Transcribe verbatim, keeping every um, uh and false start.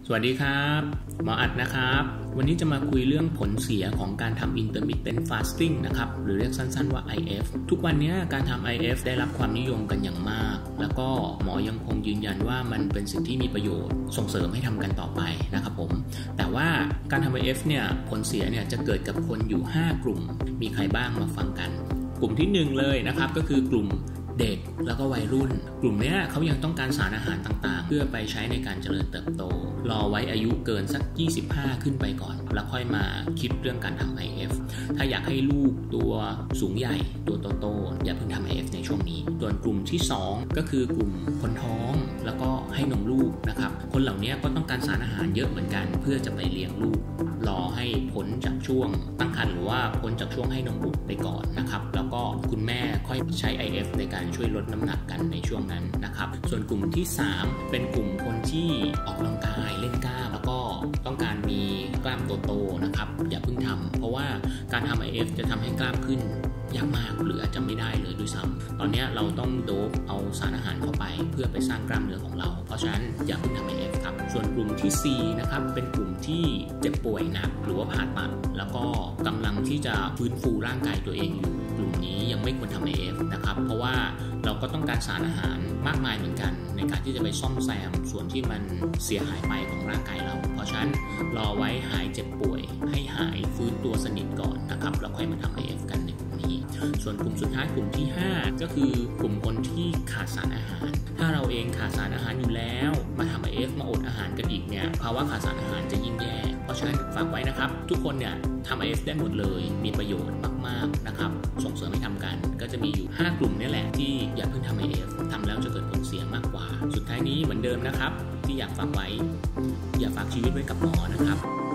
สวัสดีครับหมออัดนะครับวันนี้จะมาคุยเรื่องผลเสียของการทำ intermittent fasting นะครับหรือเรียกสั้นๆว่า ไอ เอฟ ทุกวันนี้การทำ ไอ เอฟ ได้รับความนิยมกันอย่างมากแล้วก็หมอยังคงยืนยันว่ามันเป็นสิ่งที่มีประโยชน์ส่งเสริมให้ทำกันต่อไปนะครับผมแต่ว่าการทำ ไอ เอฟ เนี่ยผลเสียเนี่ยจะเกิดกับคนอยู่ห้ากลุ่มมีใครบ้างมาฟังกันกลุ่มที่หนึ่งเลยนะครับก็คือกลุ่มเด็กแล้วก็วัยรุ่นกลุ่มนี้เขายังต้องการสารอาหารต่างๆเพื่อไปใช้ในการเจริญเติบโตรอไว้อายุเกินสักยี่สิบห้าขึ้นไปก่อนแล้วค่อยมาคิดเรื่องการทำ ไอ เอฟ ถ้าอยากให้ลูกตัวสูงใหญ่ตัวโตๆอย่าเพิ่งทำ ไอ เอฟ ในช่วงนี้ส่วนกลุ่มที่สองก็คือกลุ่มคนท้องแล้วก็ให้นมลูกนะครับคนเหล่านี้ก็ต้องการสารอาหารเยอะเหมือนกันเพื่อจะไปเลี้ยงลูกรอให้พ้นจากช่วงตั้งครรภ์หรือว่าพ้นจากช่วงให้นมบุตรไปก่อนนะครับแล้วก็คุณแม่ค่อยใช้ ไอ เอฟ ในการช่วยลดน้ำหนักกันในช่วงนั้นนะครับส่วนกลุ่มที่สามเป็นกลุ่มคนที่ออกกำลังกายเล่นกล้ามแล้วก็ต้องการมีกล้ามโตๆนะครับอย่าเพิ่งทำเพราะว่าการทำ ไอ เอฟ จะทำให้กล้ามขึ้นยากมากหรืออาจจะไม่ได้เลยด้วยซ้ำตอนนี้เราต้องโดปเอาสารอาหารเข้าไปเพื่อไปสร้างกล้ามเนื้อของเราเพราะฉะนั้นอย่าเพิ่งทำ ไอ เอฟ ครับส่วนกลุ่มที่สี่นะครับเป็นกลุ่มที่เจ็บป่วยหนักหรือว่าผ่าตัดแล้วก็กำลังที่จะฟื้นฟูร่างกายตัวเองอยู่กลุ่มนี้ยังไม่ควรทำ ไอ เอฟ นะครับเพราะว่าเราก็ต้องการสารอาหารมากมายเหมือนกันในการที่จะไปซ่อมแซมส่วนที่มันเสียหายไปของร่างกายเราเพราะฉะนั้นรอไว้หายเจ็บป่วยให้หายฟื้นตัวสนิทก่อนนะครับแล้วค่อยมาทำ ไอ เอฟ กันในกลุ่มนี้ส่วนกลุ่มสุดท้ายกลุ่มที่ห้าก็คือกลุ่มคนที่ขาดสารอาหารถ้าเราเองขาดสารอาหารอยู่แล้วมาทำ ไอ เอฟ มาอดอาหารกันอีกเนี่ยภาวะขาดสารอาหารจะยิ่งแย่เพราะฉะนั้นฝากไว้นะครับทุกคนเนี่ยทำ ไอ เอฟ ได้หมดเลยมีประโยชน์มากๆนะครับส่งเสริมให้ทำกันก็จะมีอยู่ห้ากลุ่มนี่แหละที่อย่าเพิ่งทำ ไอ เอฟ ทำแล้วจะเกิดผลเสียมากกว่าสุดท้ายนี้เหมือนเดิมนะครับที่อยากฝากไว้อย่าฝากชีวิตไว้กับหมอนะครับ